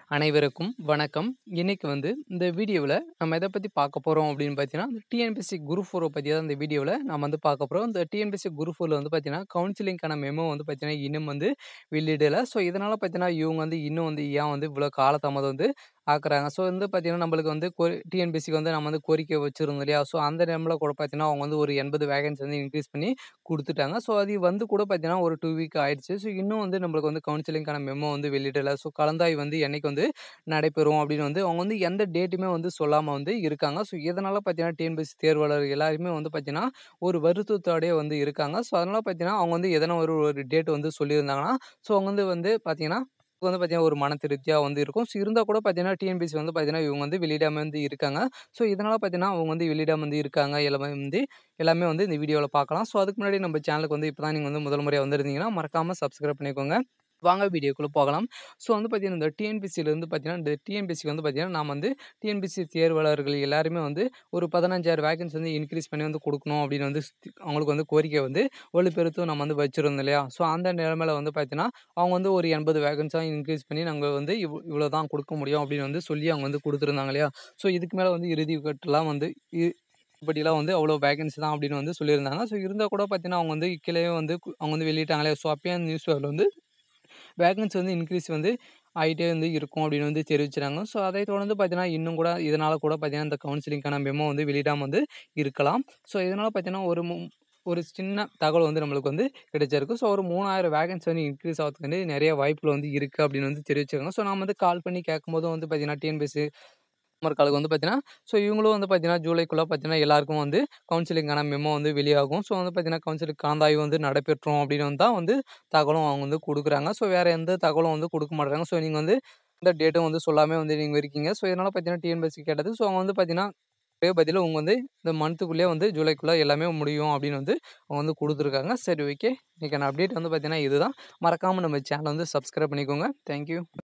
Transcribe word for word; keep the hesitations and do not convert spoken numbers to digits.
அனைவருக்கும் வணக்கம். இன்னைக்கு வந்து இந்த வீடியோவில் நம்ம எதை பற்றி பார்க்க போகிறோம் அப்படின்னு பார்த்தீங்கன்னா, டிஎன்பிஎஸ்சி குரூப் ஃபோரை பற்றி தான் இந்த வீடியோவில் நம்ம வந்து பார்க்க போகிறோம். இந்த டிஎன்பிஎஸ்சி குரூப் ஃபோரில் வந்து பார்த்தீங்கன்னா, கவுன்சிலிங்கான மெமோ வந்து பார்த்தீங்கன்னா இன்னும் வந்து வெளியிடலை. ஸோ இதனால் பார்த்தீங்கன்னா இவங்க வந்து இன்னும் வந்து ஏன் வந்து இவ்வளோ காலதாமதம் வந்து ஆக்குறாங்க. ஸோ வந்து பார்த்தீங்கன்னா நம்மளுக்கு வந்து கோ டிஎன்பிஎஸ்சிக்கு வந்து நம்ம வந்து கோரிக்கை வச்சுருந்தோம் இல்லையா? ஸோ அந்த டைமில் கூட பார்த்தீங்கன்னா அவங்க வந்து ஒரு எண்பது வேகன்சி வந்து இன்க்ரீஸ் பண்ணி குடுத்துட்டாங்க. ஸோ அது வந்து கூட பார்த்தீங்கன்னா ஒரு ரெண்டு வீக் ஆயிடுச்சு. ஸோ இன்னும் வந்து நம்மளுக்கு வந்து கவுன்சிலிங்கான மெமோ வந்து வெளியிடல. ஸோ கலந்தாய்வு வந்து என்னைக்கு வந்து நடைபெறும் அப்படின்னு வந்து அவங்க வந்து எந்த டேட்டுமே வந்து சொல்லாம வந்து இருக்காங்க. ஸோ இதனால பார்த்தீங்கன்னா டிஎன்பிஎஸ்சி தேர்வாளர் எல்லாருமே வந்து பார்த்தீங்கன்னா ஒரு வருத்தத்தோடயே வந்து இருக்காங்க. ஸோ அதனால பார்த்தீங்கன்னா அவங்க வந்து எதனா ஒரு ஒரு டேட் வந்து சொல்லியிருந்தாங்கன்னா, ஸோ அவங்க வந்து வந்து பார்த்தீங்கன்னா வந்து பார்த்தீங்கன்னா ஒரு மன திருப்தியா வந்து இருக்கும். ஸோ இருந்தா கூட பார்த்தீங்கன்னா டிஎன்பிஎஸ்சி வந்து பார்த்தீங்கன்னா இவங்க வந்து வெளியிடாம வந்து இருக்காங்க. ஸோ இதனால பார்த்தீங்கன்னா அவங்க வந்து வெளியிடாம வந்து இருக்காங்க. எல்லாமே வந்து எல்லாமே வந்து இந்த வீடியோவில் பார்க்கலாம். ஸோ அதுக்கு முன்னாடி நம்ம சேனலுக்கு வந்து இப்போ தான் நீங்கள் வந்து முதல் முறையாக வந்திருந்தீங்கன்னா மறக்காம சப்ஸ்கிரைப் பண்ணிக்கோங்க. வாங்க வீடியோக்குள்ள போகலாம். ஸோ வந்து பார்த்தீங்கன்னா இந்த டிஎன்பிஎஸ்சிலேருந்து பார்த்தீங்கன்னா இந்த டிஎன்பிஎஸ்சிக்கு வந்து பார்த்தீங்கன்னா நாம வந்து டிஎன்பிஎஸ்சி தேர்வாளர்கள் எல்லாருமே வந்து ஒரு பதினைந்தாயிரம் வேகன்சி வந்து இன்க்ரீஸ் பண்ணி வந்து கொடுக்கணும் அப்படின்னு வந்து ஸ்- அவங்களுக்கு வந்து கோரிக்கை வந்து வலுப்பெருத்தும் நம்ம வந்து வச்சிருந்தோம் இல்லையா? ஸோ அந்த நிலைமையில வந்து பார்த்தீங்கன்னா அவங்க வந்து ஒரு எண்பது வேகன்ஸாக இன்க்ரீஸ் பண்ணி நாங்கள் வந்து இவ் இவ்வளோ தான் கொடுக்க முடியும் அப்படின்னு வந்து சொல்லி அவங்க வந்து கொடுத்துருந்தாங்க இல்லையா? ஸோ இதுக்கு மேலே வந்து இறுதி கட்டெல்லாம் வந்து இ- இப்படிலாம் வந்து அவ்வளோ வேகன்சி தான் அப்படின்னு வந்து சொல்லியிருந்தாங்க. ஸோ இருந்தால் கூட பார்த்தீங்கன்னா அவங்க வந்து கீழே வந்து கு- அவங்க வந்து வெளியிட்டாங்களே. ஸோ அப்பயே அந்த நியூஸ் பேப்பர்ல வந்து வேகன்சி வந்து இன்க்ரீஸ் வந்து ஆயிட்டே வந்து இருக்கும் அப்படின்னு வந்து தெரிவிச்சுறாங்க. ஸோ அதை தொடர்ந்து பார்த்தீங்கன்னா, இன்னும் கூட இதனால கூட பார்த்தீங்கன்னா, இந்த கவுன்சிலிங்கான மெமோ வந்து வெளியிடாம வந்து இருக்கலாம். ஸோ இதனால பார்த்தீங்கன்னா, ஒரு மு ஒரு சின்ன தகவல் வந்து நம்மளுக்கு வந்து கிடைச்சிருக்கு. ஸோ ஒரு மூவாயிரம் வேகன்சி வந்து இன்க்ரீஸ் ஆகுறதுக்கு வந்து நிறைய வாய்ப்புகள் வந்து இருக்கு அப்படின்னு வந்து தெரிவிச்சிருக்காங்க. ஸோ நாம வந்து கால் பண்ணி கேட்கும்போதும் வந்து பார்த்தீங்கன்னா, டிஎன்பிஎஸ்சி காலுக்கு வந்து பார்த்தீங்கன்னா, ஸோ இவங்களும் வந்து பார்த்தீங்கன்னா, ஜூலைக்குள்ள பார்த்தீங்கன்னா, எல்லாருக்கும் வந்து கவுன்சிலிங்கான மெமோ வந்து வெளியாகும். ஸோ வந்து பார்த்தீங்கன்னா, கவுன்சிலிங் கலந்தாய்வு வந்து நடைபெற்றும் அப்படின்னு தான் வந்து தகவலும் அவங்க வந்து குடுக்குறாங்க. ஸோ வேற எந்த தகவலும் வந்து குடுக்க மாட்றாங்க. ஸோ நீங்க வந்து எந்த டேட்டும் வந்து சொல்லாம வந்து நீங்க இருக்கீங்க. ஸோ இதனால பார்த்தீங்கன்னா, டிஎன்பிஎஸ்சி கேட்டது. ஸோ அவங்க வந்து பார்த்தீங்கன்னா, ஒரே பதிலா உங்க வந்து இந்த மந்த்துக்குள்ளேயே வந்து ஜூலைக்குள்ள எல்லாமே முடியும் அப்படின்னு வந்து அவங்க வந்து குடுத்துருக்காங்க. சரி ஓகே. இன்னைக்கான அப்டேட் வந்து பார்த்தீங்கன்னா, இதுதான். மறக்காம நம்ம சேனல வந்து சப்ஸ்கிரைப் பண்ணிக்கோங்க. Thank you.